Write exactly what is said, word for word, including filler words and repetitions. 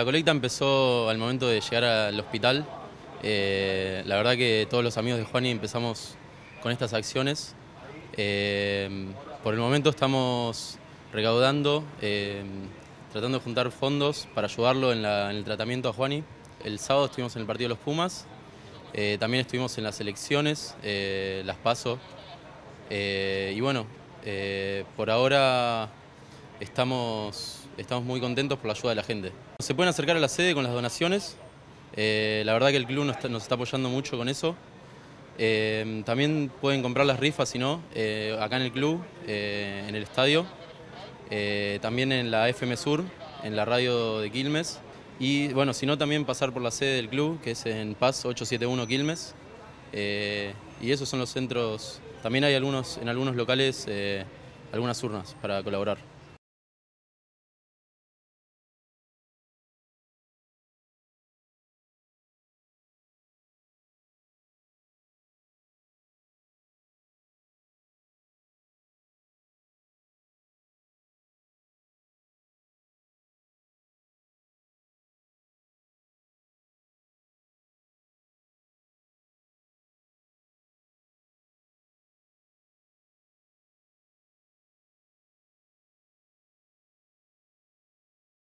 La colecta empezó al momento de llegar al hospital. Eh, la verdad que todos los amigos de Juani empezamos con estas acciones. Eh, por el momento estamos recaudando, eh, tratando de juntar fondos para ayudarlo en, la, en el tratamiento a Juani. El sábado estuvimos en el partido de los Pumas, eh, también estuvimos en las elecciones, eh, las PASO. Eh, y bueno, eh, por ahora estamos, estamos muy contentos por la ayuda de la gente. Se pueden acercar a la sede con las donaciones. Eh, la verdad que el club nos está, nos está apoyando mucho con eso. Eh, también pueden comprar las rifas, si no, eh, acá en el club, eh, en el estadio. Eh, también en la F M Sur, en la radio de Quilmes. Y bueno, si no, también pasar por la sede del club, que es en Paz ochocientos setenta y uno Quilmes. Eh, y esos son los centros. También hay algunos, en algunos locales eh, algunas urnas para colaborar.